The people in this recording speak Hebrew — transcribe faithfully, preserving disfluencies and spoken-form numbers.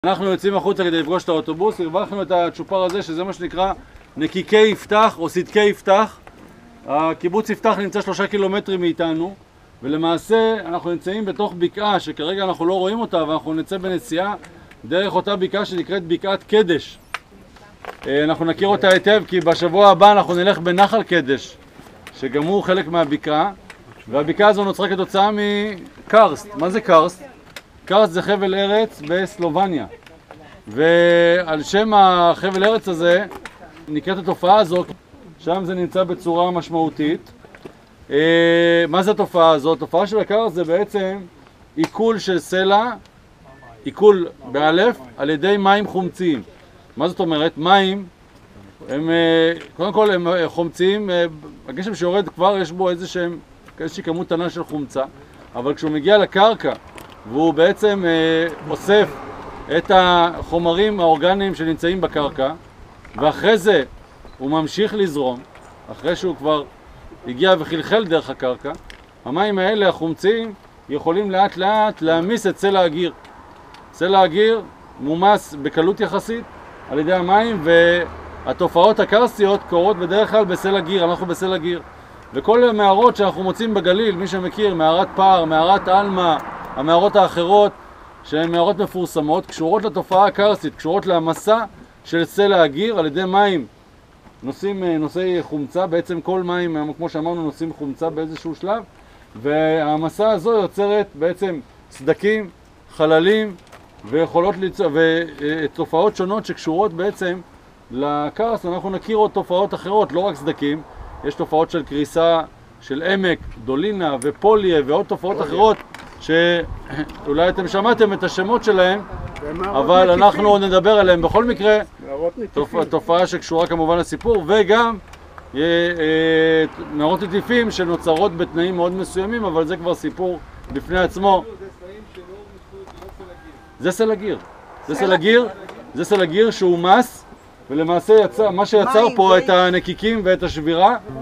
אנחנו יוצאים החוצה כדי לפגוש את האוטובוס, הרווחנו את הצ'ופר הזה שזה מה שנקרא נקיקי יפתח או סדקי יפתח. הקיבוץ יפתח נמצא שלושה קילומטרים מאיתנו, ולמעשה אנחנו נמצאים בתוך בקעה שכרגע אנחנו לא רואים אותה, ואנחנו נצא בנסיעה דרך אותה בקעה שנקראת בקעת קדש. אנחנו נכיר אותה היטב כי בשבוע הבא אנחנו נלך בנחל קדש שגם הוא חלק מהבקעה, והבקעה הזו נוצרה כתוצאה מקרסט. מה זה קרסט? קרסט זה חבל ארץ בסלובניה, ועל שם החבל ארץ הזה נקראת התופעה הזו, שם זה נמצא בצורה משמעותית. מה זה התופעה הזו? התופעה של הקרסט זה בעצם עיכול של סלע, עיכול באלף, על ידי מים חומציים. מה זאת אומרת? מים, הם, קודם כל הם חומציים, הגשם שיורד כבר יש בו איזושהי, איזושהי כמות קטנה של חומצה, אבל כשהוא מגיע לקרקע והוא בעצם אה, אוסף את החומרים האורגניים שנמצאים בקרקע, ואחרי זה הוא ממשיך לזרום, אחרי שהוא כבר הגיע וחלחל דרך הקרקע, המים האלה, החומציים, יכולים לאט לאט להמיס את סלע הגיר. סלע הגיר מומס בקלות יחסית על ידי המים, והתופעות הקרסטיות קורות בדרך כלל בסלע גיר, אנחנו בסלע גיר. וכל המערות שאנחנו מוצאים בגליל, מי שמכיר, מערת פר, מערת אלמה, המערות האחרות, שהן מערות מפורסמות, קשורות לתופעה הקרסטית, קשורות להמסה של סלע הגיר על ידי מים. נושאים נושאי חומצה, בעצם כל מים, כמו שאמרנו, נושאים חומצה באיזשהו שלב, והמסה הזו יוצרת בעצם סדקים, חללים, ויכולות ליצור, ותופעות שונות שקשורות בעצם לקרסט. אנחנו נכיר עוד תופעות אחרות, לא רק סדקים, יש תופעות של קריסה של עמק, דולינה ופוליה ועוד תופעות אחרות שאולי אתם שמעתם את השמות שלהם, אבל אנחנו נדבר עליהם. בכל מקרה, תופעה שקשורה כמובן לסיפור, וגם מערות נטיפים שנוצרות בתנאים מאוד מסוימים, אבל זה כבר סיפור בפני עצמו. זה סלע גיר. זה סלע גיר, זה סלע גיר שהוא מס, ולמעשה יצא, מה שיצר פה את הנקיקים ואת השבירה